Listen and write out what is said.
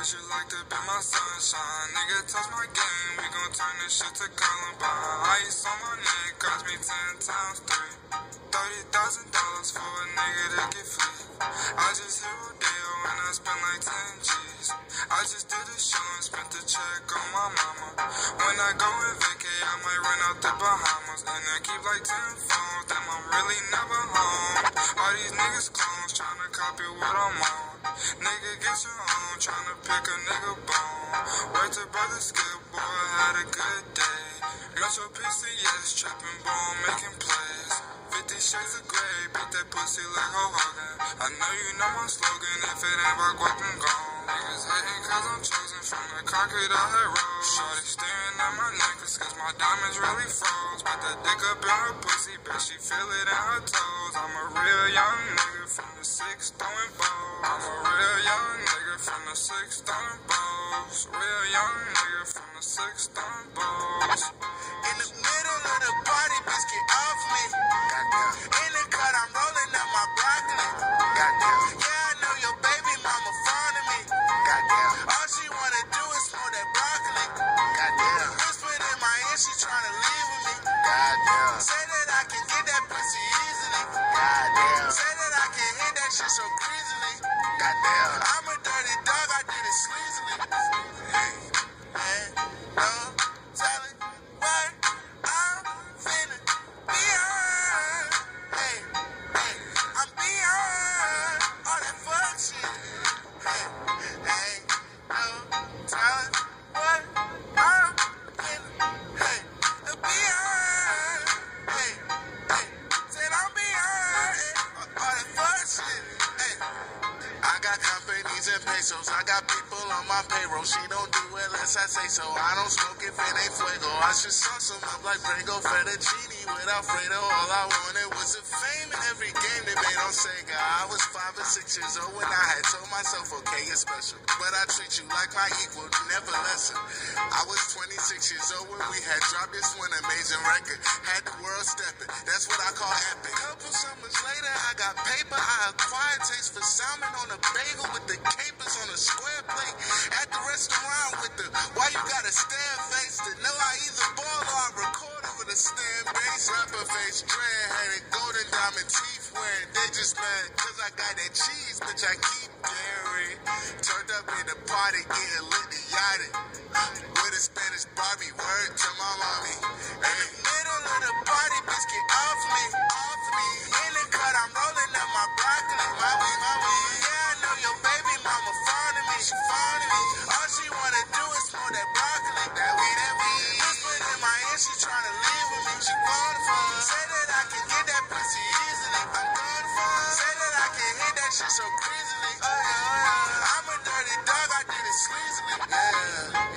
Cause you like to be my sunshine. Nigga, touch my game, we gon' turn this shit to Columbine. Ice on my neck, cost me 10 times 3. $30,000 for a nigga to get free. I just hit Rodeo and I spent like 10 G's. I just did a show and spent the check on my mama. When I go and vacay, I might run out the Bahamas. And I keep like 10 phones, damn, I'm really never home. All these niggas clones tryna copy what I'm on. Nigga, get your own, tryna pick a nigga bone. Wait till brother Skip, boy, had a good day. Metro PCS, trapping ball, making plays. 50 shades of gray, beat that pussy like Hulk Hogan. I know you know my slogan, if it ain't about guap and gone. Niggas hating cause I'm chosen from the concrete I had rolled. Shorty staring at my necklace cause my diamonds really froze. Put the dick up in her pussy, bet she feel it in her toes. I'm a real young nigga from the 6 throwing balls. I'm a real young nigga from the 6 throwing balls. Real young nigga from the 6 throwing balls. In the middle of the party, bitch, get off me. In the cut, I'm rolling up my broccoli. Yeah, I know your baby mama fond of me. All she wanna do is smoke that broccoli. Whispered in my ear, she tryna leave with me. Say that I can get that pussy easily. Say that I can hit that shit so greasily. I'm a dirty dog, I did it sleazily. Hey, no telling what I'm finna be on. Hey, I'm beyond all that fuck shit. Hey, no telling what I'm finna be on. Hey, said I'm beyond all that fuck shit. Hey, I got companies and pesos. I got people on my payroll. She don't do it unless I say so. I don't smoke if it ain't fuego. I should sauce them up like Prego fettuccine with Alfredo. All I wanted was a fame in every game they made on Sega. I was 5 or 6 years old when I had told myself, okay, you're special, but I treat you like my equal, never lesser. I was 26 years old when we had dropped this one amazing record. Had the world stepping, that's what I call epic. Couple summers later, I got paper. I acquired taste for salmon on a bagel with the capers on a square plate. At the restaurant with the why you gotta stare face to know I either ball or I record over the stand bass. Rapper face, dread, had a golden diamond teeth wearing. They just mad cause I got that cheese, bitch, I keep dairy. Turned up in the party, getting lit and yachted. With a Spanish Barbie, word to my mommy. In the middle of the party, bitch, get off me. In the cut, I'm rolling up my broccoli. My weed. Yeah, I know your baby mama fond of me. She fond of me. All she wanna do is smoke that broccoli. That weed. Whispered in my ear, she tryna leave with me. She gone fun. Say that I can get that pussy easily. I'm gone fun. Say that I can hit that shit so greasily. Oh yeah. I'm a dirty dog, I did it sleazily. Yeah.